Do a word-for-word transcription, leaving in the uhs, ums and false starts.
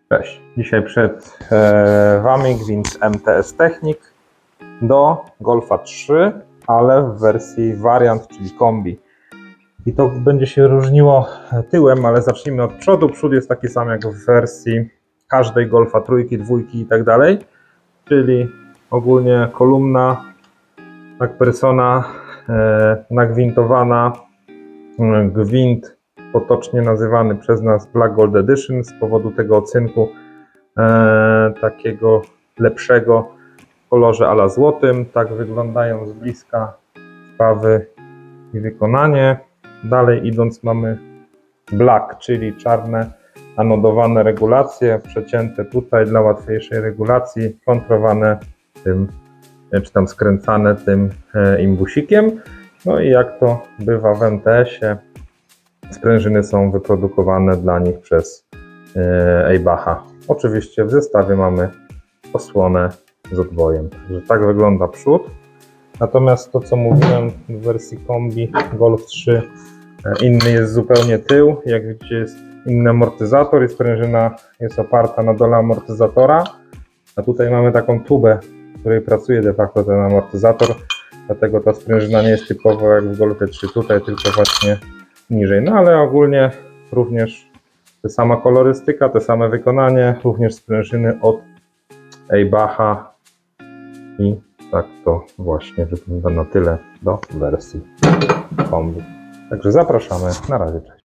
Cześć. Dzisiaj przed e, Wami Gwint M T S Technik do Golfa trzy, ale w wersji wariant, czyli kombi. I to będzie się różniło tyłem, ale zacznijmy od przodu. Przód jest taki sam jak w wersji każdej Golfa trójki, dwójki i tak dalej, czyli ogólnie kolumna, tak persona e, nagwintowana, gwint potocznie nazywany przez nas Black Gold Edition z powodu tego ocynku e, takiego lepszego w kolorze ala złotym. Tak wyglądają z bliska sprawy i wykonanie. Dalej idąc mamy black, czyli czarne anodowane regulacje, przecięte tutaj dla łatwiejszej regulacji, kontrowane tym, czy tam skręcane tym imbusikiem. No i jak to bywa w M T S-ie, sprężyny są wyprodukowane dla nich przez Eybacha. Oczywiście w zestawie mamy osłonę z odwojem. Także tak wygląda przód. Natomiast to, co mówiłem w wersji kombi Golf trzy, inny jest zupełnie tył. Jak widzicie, jest inny amortyzator i sprężyna jest oparta na dole amortyzatora. A tutaj mamy taką tubę, w której pracuje de facto ten amortyzator. Dlatego ta sprężyna nie jest typowo jak w Golfie trzy tutaj, tylko właśnie niżej. No ale ogólnie również ta sama kolorystyka, te same wykonanie, również sprężyny od Eybacha i tak to właśnie wygląda na tyle do wersji kombi. Także zapraszamy, na razie, cześć.